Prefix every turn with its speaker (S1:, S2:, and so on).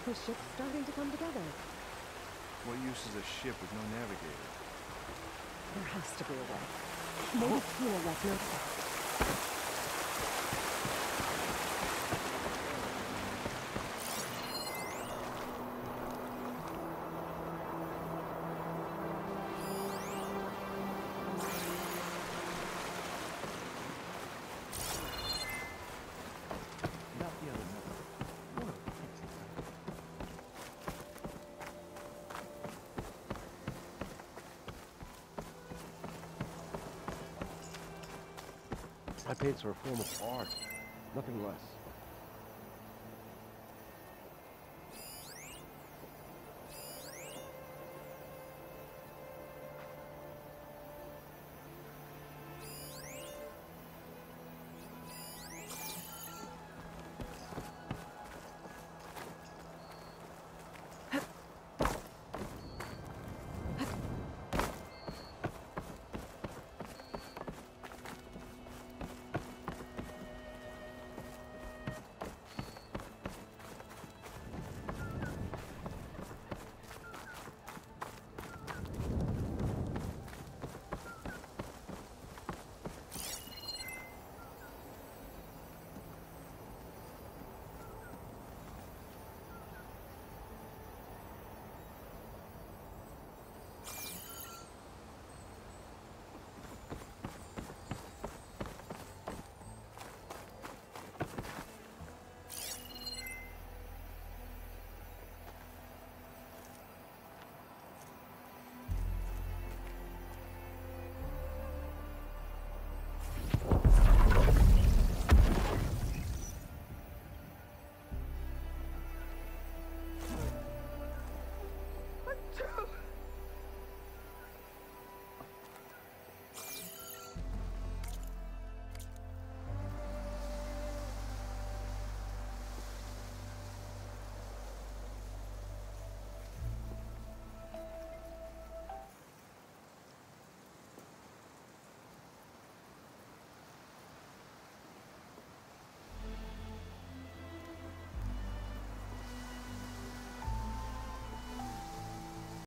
S1: The ship's starting to come together.
S2: What use is a ship with no navigator?
S1: There has to be a way. Maybe Tina left notes.
S2: Not the other number. One of the things he found.
S3: I paid for a form of art, nothing less.